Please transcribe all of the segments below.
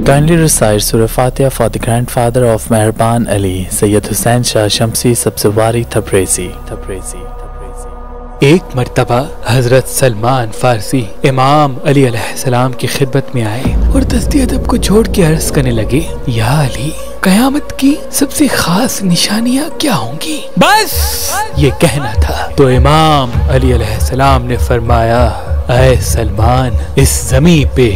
Kindly recite Surah Fatiha for the grandfather of Meherban Ali, Sayyid Hussain Shah Shamsi Sabzwari Tabrizi. एक मर्तबा हजरत सलमान फारसी इमाम अली अलैहिस्सलाम की खिदमत में आए और दस्ती अदब को छोड़ के अर्ज करने लगे, या अली, कयामत की सबसे खास निशानियाँ क्या होंगी? बस ये कहना था तो इमाम अली अलैहिस्सलाम ने फरमाया, ऐ सलमान, इस जमी पे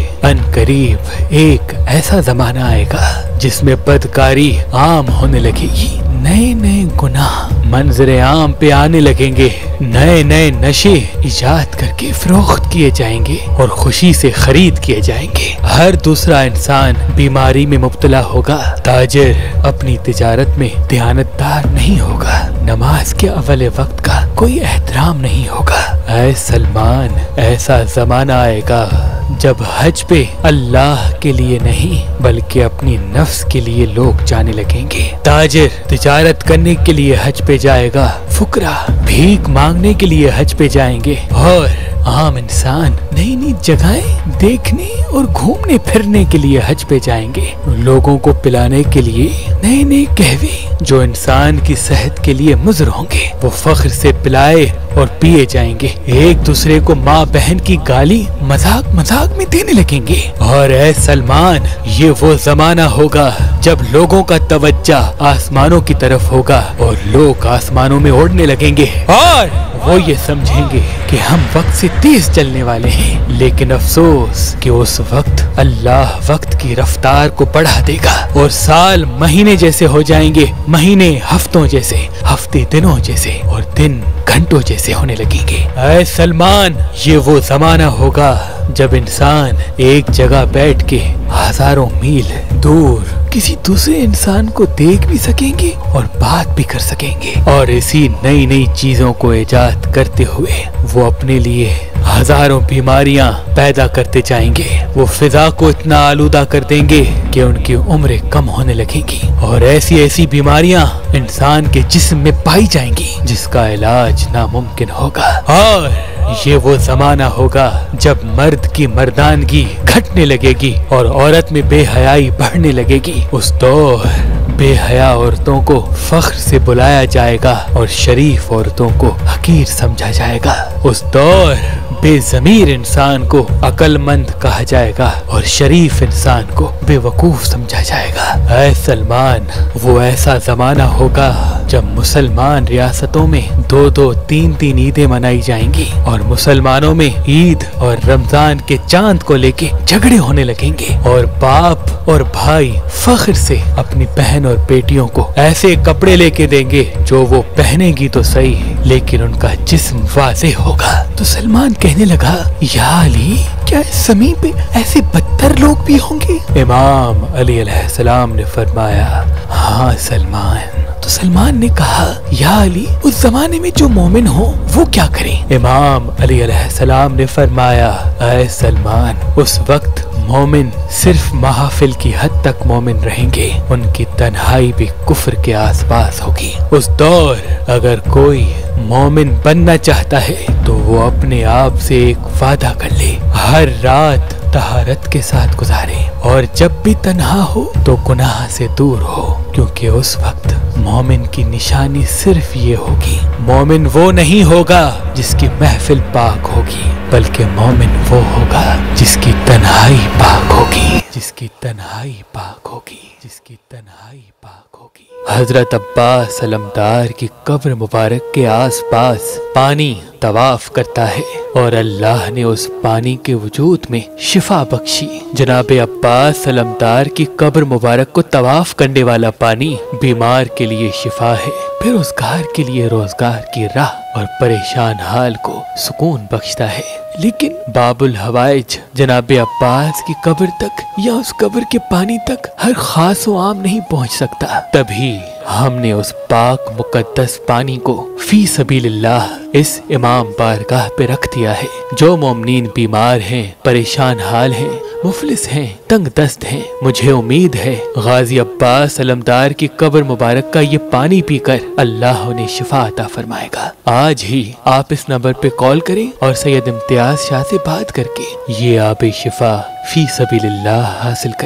अनकरीब एक ऐसा जमाना आएगा जिसमें बदकारी आम होने लगेगी, नए नए गुनाह मंजरे आम पे आने लगेंगे, नए नए नशे इजाद करके फरोख्त किए जाएंगे और खुशी से खरीद किए जाएंगे। हर दूसरा इंसान बीमारी में मुब्तला होगा, ताजिर अपनी तिजारत में दयानतदार नहीं होगा, नमाज के अव्वल वक्त का कोई एहतराम नहीं होगा। ऐ सलमान, ऐसा जमाना आएगा जब हज पे अल्लाह के लिए नहीं बल्कि अपनी नफ्स के लिए लोग जाने लगेंगे। ताजिर तिजारत करने के लिए हज पे जाएगा, फुकरा भीख मांगने के लिए हज पे जाएंगे और आम इंसान नई नई जगहें देखने और घूमने फिरने के लिए हज पे जाएंगे। लोगों को पिलाने के लिए नए नए कहवे जो इंसान की सेहत के लिए मुज़र होंगे, वो फख्र से पिलाए और पिए जाएंगे। एक दूसरे को माँ बहन की गाली मजाक मजाक में देने लगेंगे। और ऐ सलमान, ये वो जमाना होगा जब लोगों का तवज्जा आसमानों की तरफ होगा और लोग आसमानों में उड़ने लगेंगे और वो ये समझेंगे कि हम वक्त से तेज चलने वाले हैं। लेकिन अफसोस कि उस वक्त अल्लाह वक्त की रफ्तार को बढ़ा देगा और साल महीने जैसे हो जाएंगे, महीने हफ्तों जैसे, हफ्ते दिनों जैसे और दिन घंटों जैसे होने लगेंगे। ऐ सलमान, ये वो जमाना होगा जब इंसान एक जगह बैठ के हजारों मील दूर किसी दूसरे इंसान को देख भी सकेंगे और बात भी कर सकेंगे। और इसी नई नई चीजों को इजाद करते हुए वो अपने लिए हजारों बीमारियां पैदा करते जाएंगे। वो फिजा को इतना आलूदा कर देंगे कि उनकी उम्रें कम होने लगेंगी और ऐसी ऐसी बीमारियां इंसान के जिस्म में पाई जाएंगी जिसका इलाज नामुमकिन होगा। और ये वो जमाना होगा जब मर्द की मर्दानगी घटने लगेगी और औरत में बेहयाई बढ़ने लगेगी। उस दौर बेहया औरतों को फख्र से बुलाया जाएगा और शरीफ औरतों को हकीर समझा जाएगा। उस दौर बेजमीर इंसान को अक्लमंद कहा जाएगा और शरीफ इंसान को बेवकूफ समझा जाएगा। ऐ सलमान, वो ऐसा जमाना होगा जब मुसलमान रियासतों में दो दो तीन तीन ईदें मनाई जाएंगी और मुसलमानों में ईद और रमजान के चांद को लेके झगड़े होने लगेंगे और बाप और भाई फख्र से अपनी बहन और बेटियों को ऐसे कपड़े लेके देंगे जो वो पहनेगी तो सही लेकिन उनका जिस्म वाज़ेह होगा। तो सलमान कहने लगा, या अली, क्या इस ज़मीन पे ऐसे बदतर लोग भी होंगे? इमाम अली अलैहिस्सलाम ने फरमाया, हाँ सलमान। तो सलमान ने कहा, या अली, उस जमाने में जो मोमिन हो वो क्या करें? इमाम अली अलैहिस्सलाम ने फरमाया, ऐ सलमान, उस वक्त मोमिन सिर्फ महफिल की हद तक मोमिन रहेंगे, उनकी तन्हाई भी कुफ्र के आसपास होगी। उस दौर अगर कोई मोमिन बनना चाहता है तो वो अपने आप से एक वादा कर ले, हर रात तहारत के साथ गुजारे और जब भी तन्हा हो तो गुनाह से दूर हो, क्योंकि उस वक्त मोमिन की निशानी सिर्फ ये होगी, मोमिन वो नहीं होगा जिसकी महफिल पाक होगी, बल्कि मोमिन वो होगा जिसकी तन्हाई पाक होगी, जिसकी तन्हाई पाक होगी, जिसकी तन्हाई पाक होगी। हजरत अब्बास अलमदार की कब्र मुबारक के आसपास पानी तवाफ करता है और अल्लाह ने उस पानी के वजूद में शिफा बख्शी। जनाब अब्बास अलमदार की कब्र मुबारक को तवाफ करने वाला पानी बीमार के लिए शिफा है, बेरोजगार के लिए रोजगार की राह और परेशान हाल को सुकून बख्शता है। लेकिन बाबुल हवाइज जनाब अब्बास की कब्र तक या उस कब्र के पानी तक हर खास व आम नहीं पहुंच सकता। तभी हमने उस पाक मुकद्दस पानी को फी सबीलिल्लाह इस इमाम बारगाह पे रख दिया है। जो मोमिनीन बीमार हैं, परेशान हाल हैं, मुफलिस हैं, तंग दस्त हैं, मुझे उम्मीद है गाजी अब्बास अलमदार की कब्र मुबारक का ये पानी पीकर अल्लाह उन्हें शिफा अता फरमाएगा। आज ही आप इस नंबर पे कॉल करें और सैयद इम्तियाज शाह से बात करके ये आबे शिफा फी सबीलिल्लाह हासिल करें।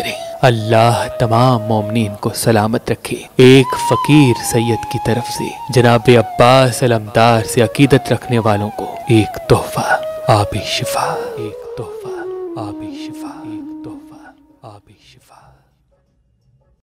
अल्लाह तमाम मोमिनीन को सलामत रखे। एक फ़कीर सैयद की तरफ से जनाब अब्बास अलमदार से अकीदत रखने वालों को एक तोहफा आबी शिफा, एक तोहफा आबी शिफा, एक तोहफा आबी शिफा।